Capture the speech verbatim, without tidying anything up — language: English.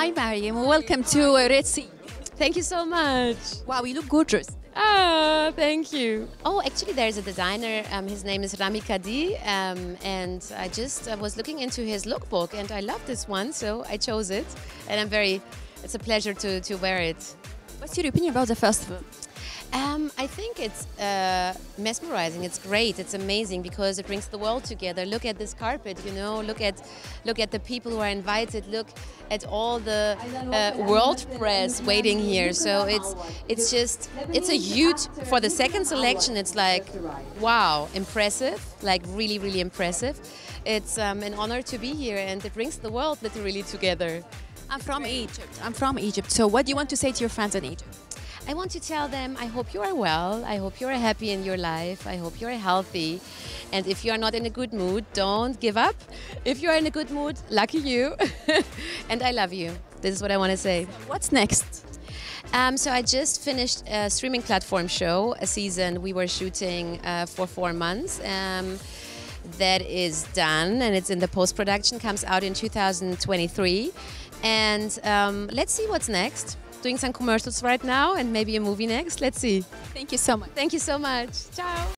Hi, Mariam. Welcome to uh, Red Sea. Thank you so much. Wow, you look gorgeous. Ah, thank you. Oh, actually, there's a designer. Um, his name is Rami Kadi, um, and I just uh, was looking into his lookbook, and I love this one, so I chose it. And I'm very. It's a pleasure to to wear it. What's your opinion about the festival? Um, I think it's uh, mesmerizing. It's great. It's amazing because it brings the world together. Look at this carpet, you know. Look at, look at the people who are invited. Look at all the uh, world press waiting here. So it's, it's just, it's a huge. For the second selection, it's like, wow, impressive. Like really, really impressive. It's um, an honor to be here, and it brings the world literally together. I'm from Egypt. I'm from Egypt. So what do you want to say to your friends in Egypt? I want to tell them, I hope you are well, I hope you are happy in your life, I hope you are healthy. And if you are not in a good mood, don't give up. If you are in a good mood, lucky you. And I love you. This is what I want to say. What's next? Um, so I just finished a streaming platform show, a season we were shooting uh, for four months. Um, that is done, and it's in the post-production, comes out in two thousand twenty-three. And um, let's see what's next. Doing some commercials right now and maybe a movie next. Let's see. Thank you so much. Thank you so much. Ciao.